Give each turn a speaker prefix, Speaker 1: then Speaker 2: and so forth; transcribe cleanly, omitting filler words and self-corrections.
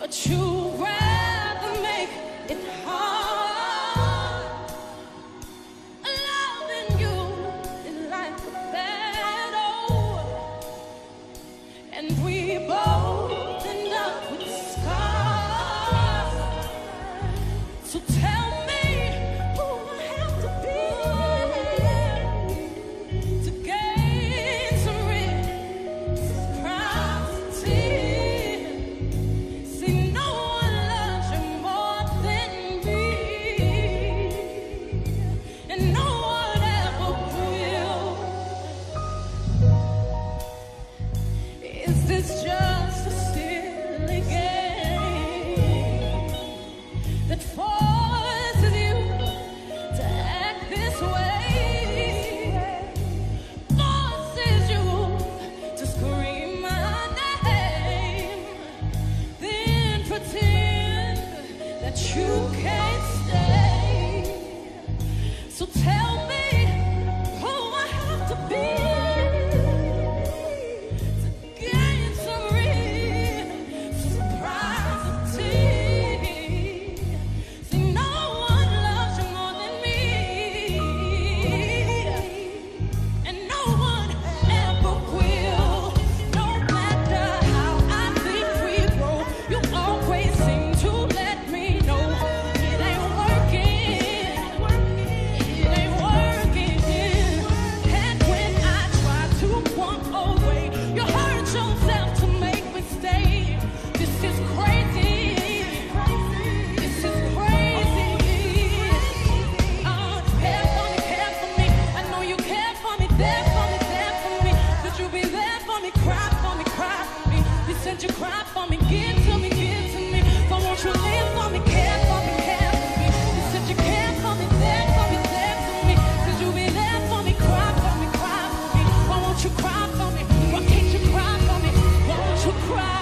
Speaker 1: But you rather make it hard. Loving you is like a battle, and we both end up with scars. So tell me who I have to be to gain some reciprocity. See, no one loves you more than me, and no one ever will. Is this just a silly game that forces you to act this way? Forces you to scream my name, then pretend that you can't stay. So tell me who I have to be to gain some reciprocity. See, no one loves you more than me, and no one ever will. No matter how I think we grow, you always seem to let me know it ain't working. It ain't working. And when I try to walk away, you hurt yourself to make me stay. This is crazy. This is crazy. Care for me. I know you care for me. There for me, there for me. Could you be there for me? Cry for me, cry for me. You said you cry